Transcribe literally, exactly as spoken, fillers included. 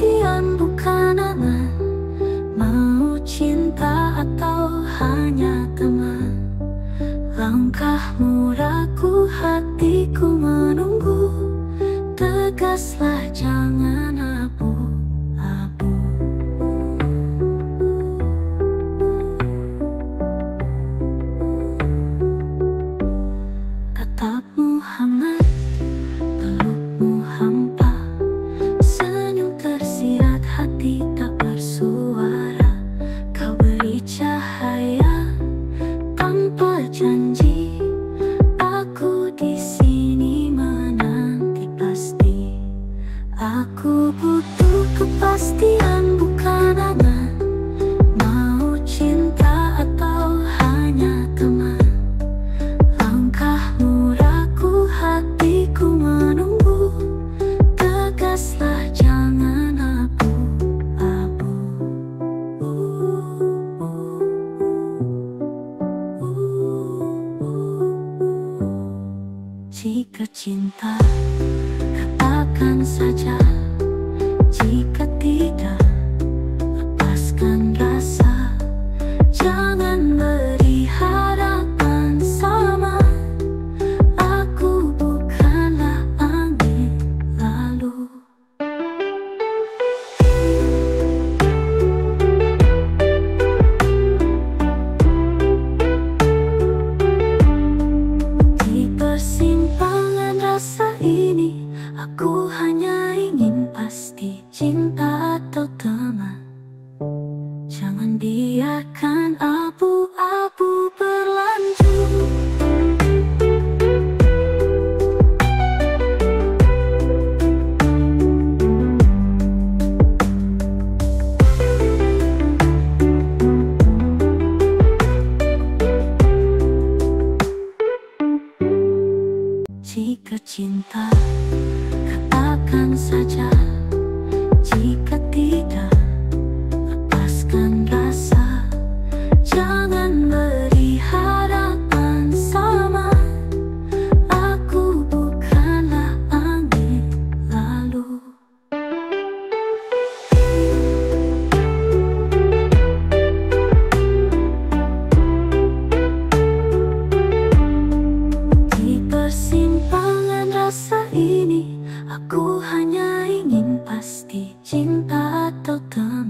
kepastian bukan aman. Mau cinta atau hanya teman? Langkahmu ragu, hatiku menunggu. Tegaslah, jangan abu-abu. Tatapmu hangat, pelukmu hampa. Senyum tersirat, hati tak bersuara. Kau beri cahaya tanpa janji. Aku di sini menanti pasti. Aku butuh kepastian bukan aman. Mau cinta atau hanya teman? Langkahmu ragu, hatiku menunggu. Tegaslah, jangan abu-abu. Jika cinta, katakan saja. Jika tidak, lepaskan rasa. Jangan beri harapan sama. Aku bukanlah angin lalu. Di persimpangan rasa ini, aku hanya ingin pasti. Cinta atau teman? Jangan biarkan abu-abu berlanjut. Jika cinta, katakan saja. Jika tidak, lepaskan rasa. Jangan beri harapan sama. Aku bukanlah angin lalu. Di persimpangan rasa ini, aku hanya ingin pasti. Cinta atau teman?